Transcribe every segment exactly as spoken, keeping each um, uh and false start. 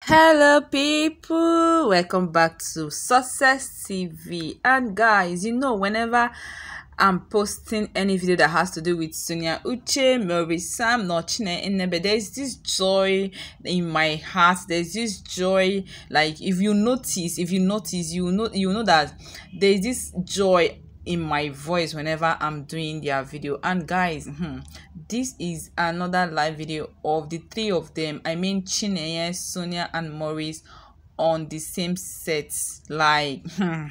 Hello people, welcome back to Success T V. And guys, you know, whenever I'm posting any video that has to do with Sonia Uche, Maurice Sam, Nochine Enebe, there's this joy in my heart. There's this joy, like if you notice, if you notice, you know, you know that there's this joy in my voice whenever I'm doing their video. And guys, hmm, this is another live video of the three of them. I mean Chineye, Sonia, and Maurice on the same set. Like,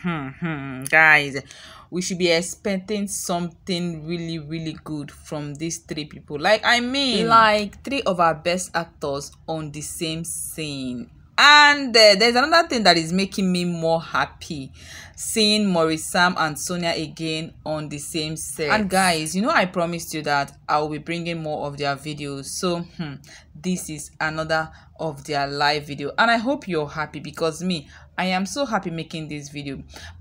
guys, we should be expecting something really really good from these three people. Like, I mean, like three of our best actors on the same scene. And uh, there's another thing that is making me more happy, seeing Maurice Sam and Sonia again on the same set. And guys, you know, I promised you that I will be bringing more of their videos. So hmm, this is another of their live video, and I hope you're happy, because me, I am so happy making this video.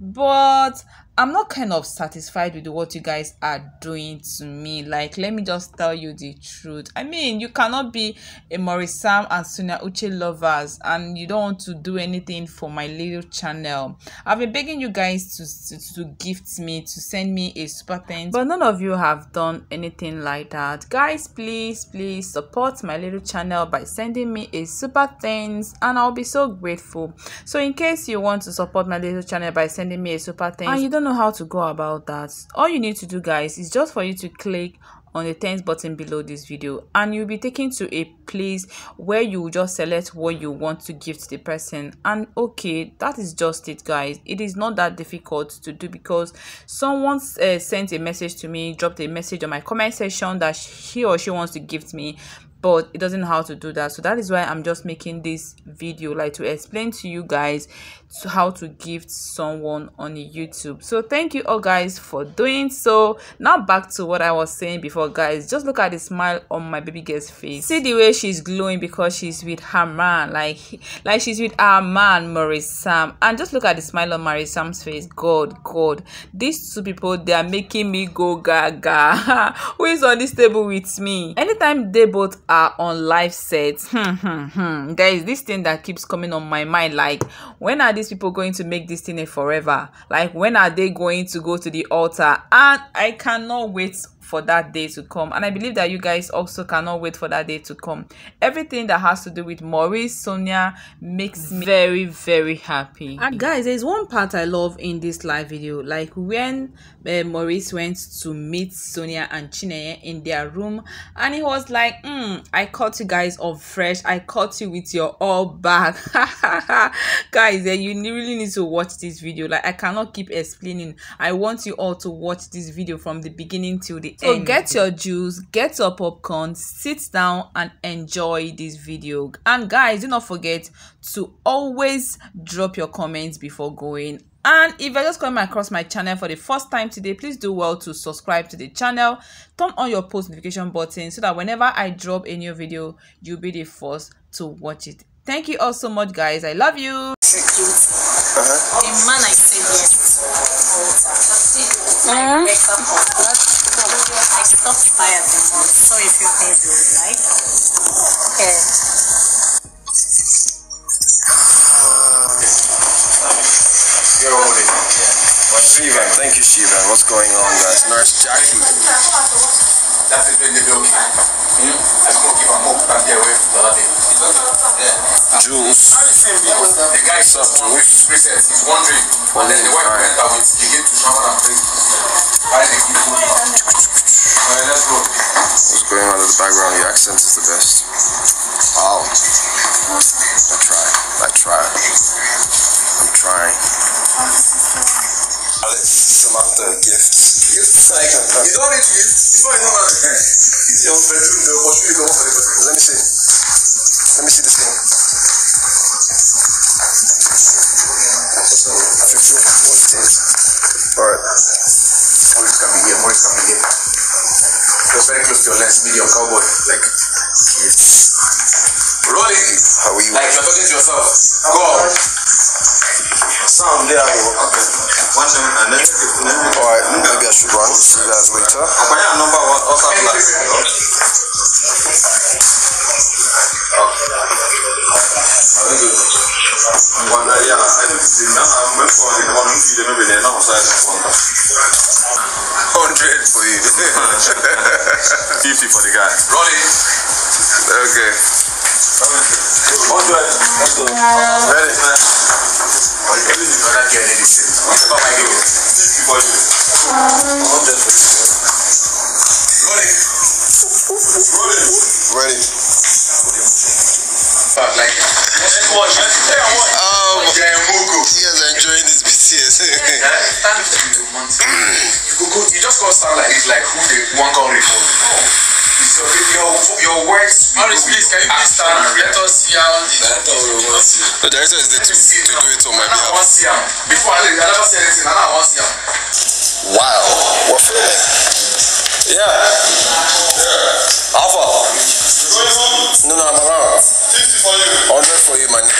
But I'm not kind of satisfied with what you guys are doing to me. Like, let me just tell you the truth. I mean, you cannot be a Maurice Sam and Sonia Uche lovers and you don't want to do anything for my little channel. I've been begging you guys to, to, to gift me, to send me a super thanks, but none of you have done anything like that. Guys, please, please support my little channel by sending me a super thanks, and I'll be so grateful. So in case you want to support my little channel by sending me a super thanks and you don't know how to go about that, all you need to do, guys, is just for you to click on the thanks button below this video, and you'll be taken to a place where you just select what you want to give to the person. And okay, that is just it, guys. It is not that difficult to do, because someone uh, sent a message to me, dropped a message on my comment section that he or she wants to gift me, but it doesn't know how to do that. So that is why I'm just making this video, like to explain to you guys to how to gift someone on YouTube. So thank you all guys for doing so. Now back to what I was saying before, guys. Just look at the smile on my baby girl's face. See the way she's glowing because she's with her man, like like she's with our man Maurice Sam. And just look at the smile on Maurice Sam's face. God, God, these two people, they are making me go gaga. Who is on this table with me? Anytime they both are on live sets, hmm, hmm, hmm. Guys, this thing that keeps coming on my mind, like, when are these people going to make this thing a forever? Like, when are they going to go to the altar? And I cannot wait for that day to come, and I believe that you guys also cannot wait for that day to come. Everything that has to do with Maurice, Sonia makes me very very happy. And guys, there's one part I love in this live video, like when uh, Maurice went to meet Sonia and Chineye in their room, and he was like, mm, I caught you guys off fresh, I caught you with your all back. Guys, uh, you really need to watch this video. Like, I cannot keep explaining. I want you all to watch this video from the beginning till the So get your juice, get your popcorn, sit down and enjoy this video. And guys, do not forget to always drop your comments before going. And if you're just coming across my channel for the first time today, please do well to subscribe to the channel, turn on your post notification button so that whenever I drop a new video, you'll be the first to watch it. Thank you all so much, guys. I love you. Uh-huh. The man I said yes. Uh-huh. I stopped by at the mall. So if you think you would like. Yeah. Shivan, thank you, Shivan. What's going on, guys? Nurse Jackie. That's it, really joking. I'm going to give a hope and get away from the other day. Jules. The guy What's up, Jules? He's wondering. And then the wife went out with, he gave to shower and pray. Alright, let's go. What's going on in the background? Your accent is the best. Wow. I try. I try. I'm trying. Samantha gifts. You don't need to give. Before you know what I'm saying. It's your bedroom, the opportunity to go for the bedroom. Let me see. Let me see this thing. fifteen. Alright. Maurice can be here. Maurice can be here. Just very close to your lens, medium cowboy. Like, yes. Roll it. How are you? Like you're talking to yourself. Go on. Sound there. Okay. One time and then. Alright, maybe I should run. See you guys later. Okay, yeah, number one. Also, class. Okay. Hundred for you. Fifty for the guy. Rolling. Okay. Hundred. Ready? Fifty for you. Hundred for you. Rolling. Rolling. Ready? Like. Watch. Um, you guys are enjoying this B T S. You go, you just go stand like this, like who the one can report. Your, your, your words. Maurice, please, can you please stand? Let us see how the director will want to see. The director is there to, to do it on my behalf. I want to see him. Before I leave, I never say anything. I want to see him. Wow, we're filming. Yeah. Alpha. No, no, I'm around. Fifty for you. Hundred for you, my nigga.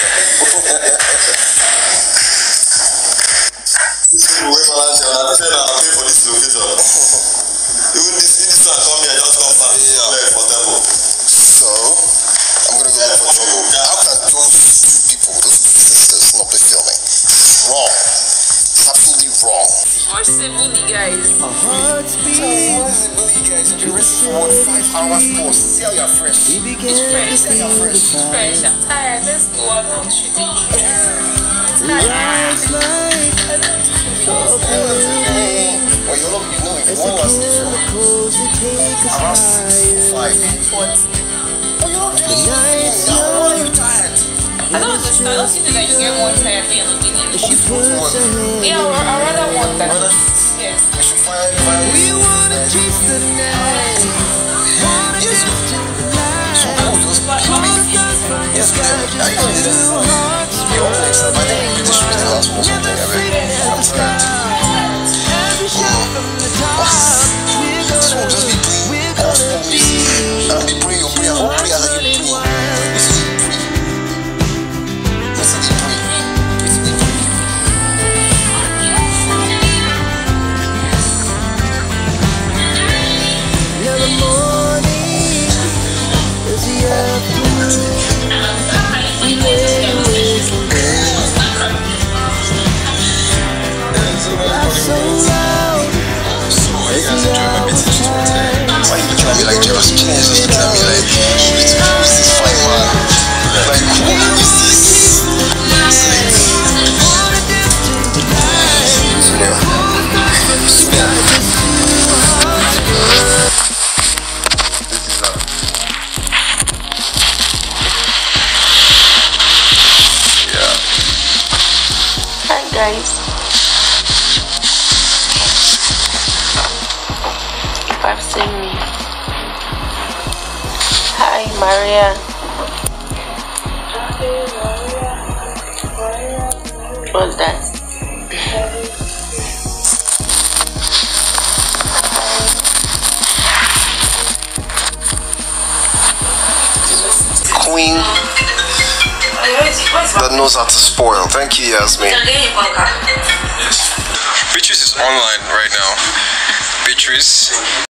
People wait for lunch and I said I'll pay for this location. Even this this one come here, just come back. Yeah. Like for devil. So I'm gonna go look for trouble. How can those two people, those two sisters, not be filming? It's wrong. It's absolutely wrong. Watch the bully, guys. So what is the bully, guys? You rest for five hours for sell your fresh. It's fresh. Sell your fresh. It's fresh. I'm tired. Let's go. I'm not shooting. Well, you know, you know, if one was to film around six to five. Oh, you know, why are you tired? I don't understand. I don't think that you get more tired at the end of the day. She's Yeah, I rather want that. Yes. We should find, find we wanna chase the night. Yes. So I will just yes, I know this is the old next time. I think this should be the last one. Something I mean, I'm tired. This will just be playing gospel music and be praying your prayer or prayer that you pray. This is the pray. This is the pray. This is the pray. Now the morning is the afternoon. We lay awake in bed. Laugh so loud. So you guys enjoy my B T S tour today? Why are you looking at me like James? Just looking at me like, who is this fine man? Like, who is this? Sonia. Sonia. This is love. Yeah. Hi guys. If I've seen me. Hi Maria. What's that? Queen that knows how to spoil. Thank you, Yasmin. Beatrice is online right now. Beatrice.